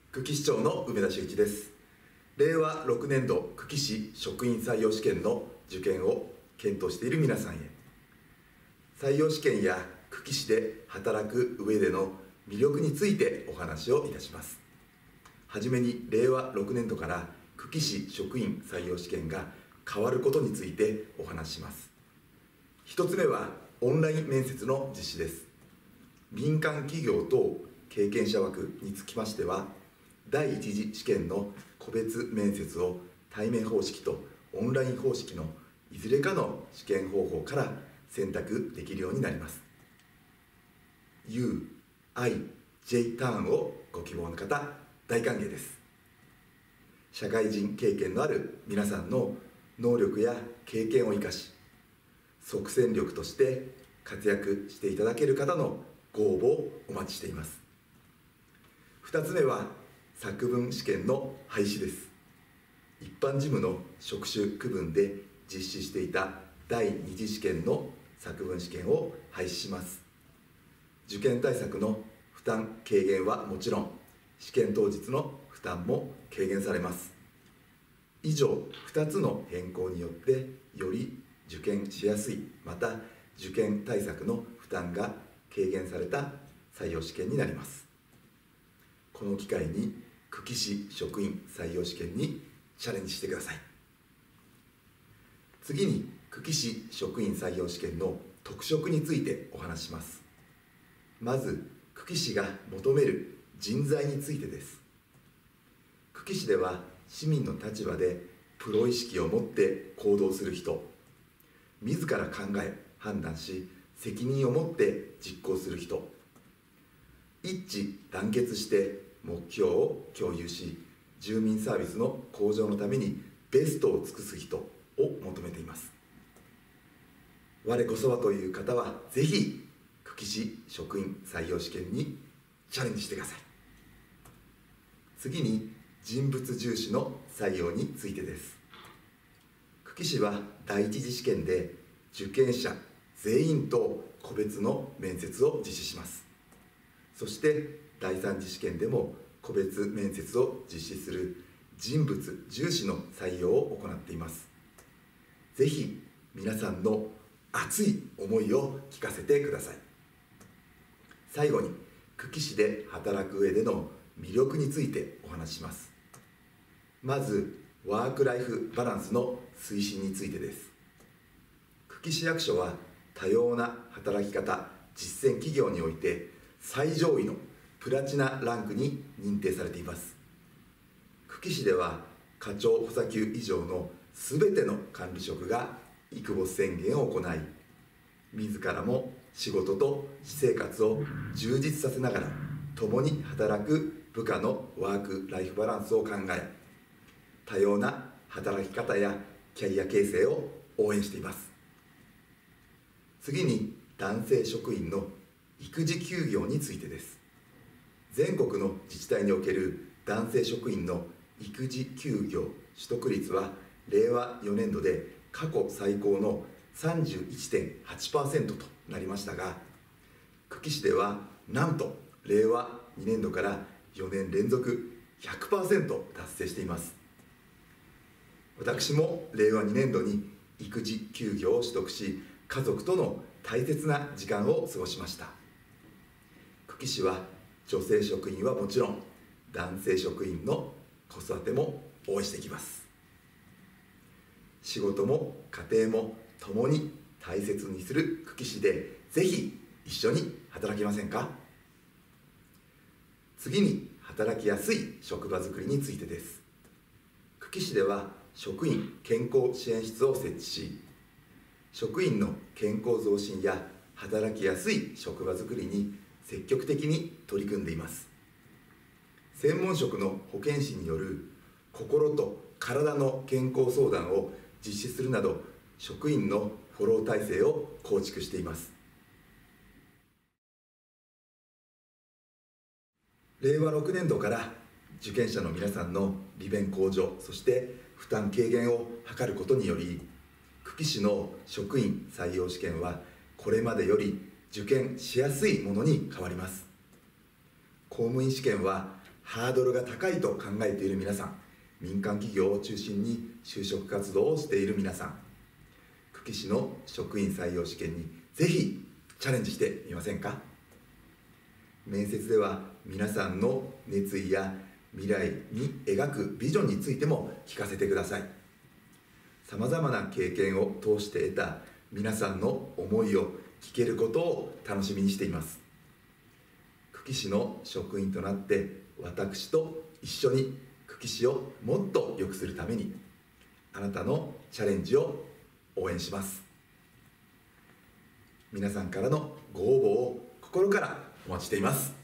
久喜市長の梅田修一です。令和6年度久喜市職員採用試験の受験を検討している皆さんへ、採用試験や久喜市で働く上での魅力についてお話をいたします。はじめに令和6年度から久喜市職員採用試験が変わることについてお話しします。1つ目はオンライン面接の実施です。民間企業等経験者枠につきましては、第一次試験の個別面接を対面方式とオンライン方式のいずれかの試験方法から選択できるようになります。U、I、J ターンをご希望の方、大歓迎です。社会人経験のある皆さんの能力や経験を生かし、即戦力として活躍していただける方のご応募をお待ちしています。2つ目は作文試験の廃止です。一般事務の職種区分で実施していた第二次試験の作文試験を廃止します。受験対策の負担軽減はもちろん、試験当日の負担も軽減されます。以上2つの変更によってより受験しやすい、また受験対策の負担が軽減された採用試験になります。この機会に久喜市職員採用試験にチャレンジしてください。次に久喜市職員採用試験の特色についてお話しします。まず久喜市が求める人材についてです。久喜市では市民の立場でプロ意識を持って行動する人、自ら考え判断し責任を持って実行する人、一致団結して目標を共有し、住民サービスの向上のためにベストを尽くす人を求めています。我こそはという方はぜひ久喜市職員採用試験にチャレンジしてください。次に人物重視の採用についてです。久喜市は第一次試験で受験者全員と個別の面接を実施します。そして第三次試験でも個別面接を実施する人物重視の採用を行っています。ぜひ皆さんの熱い思いを聞かせてください。最後に久喜市で働く上での魅力についてお話しします。まずワークライフバランスの推進についてです。久喜市役所は多様な働き方実践企業において最上位のプラチナランクに認定されています。久喜市では課長補佐級以上のすべての管理職が育没宣言を行い、自らも仕事と私生活を充実させながら共に働く部下のワークライフバランスを考え、多様な働き方やキャリア形成を応援しています。次に男性職員の育児休業についてです。全国の自治体における男性職員の育児休業取得率は令和4年度で過去最高の 31.8% となりましたが、久喜市ではなんと令和2年度から4年連続 100% 達成しています。私も令和2年度に育児休業を取得し、家族との大切な時間を過ごしました。久喜市は女性職員はもちろん男性職員の子育ても応援していきます。仕事も家庭も共に大切にする久喜市でぜひ一緒に働きませんか。次に働きやすい職場づくりについてです。久喜市では職員健康支援室を設置し、職員の健康増進や働きやすい職場づくりに積極的に取り組んでいます。専門職の保健師による心と体の健康相談を実施するなど、職員のフォロー体制を構築しています。令和6年度から受験者の皆さんの利便向上、そして負担軽減を図ることにより、久喜市の職員採用試験はこれまでより受験しやすいものに変わります。公務員試験はハードルが高いと考えている皆さん、民間企業を中心に就職活動をしている皆さん、久喜市の職員採用試験にぜひチャレンジしてみませんか。面接では皆さんの熱意や未来に描くビジョンについても聞かせてください。さまざまな経験を通して得た皆さんの思いを聞けることを楽しみにしています。久喜市の職員となって私と一緒に久喜市をもっと良くするためにあなたのチャレンジを応援します。皆さんからのご応募を心からお待ちしています。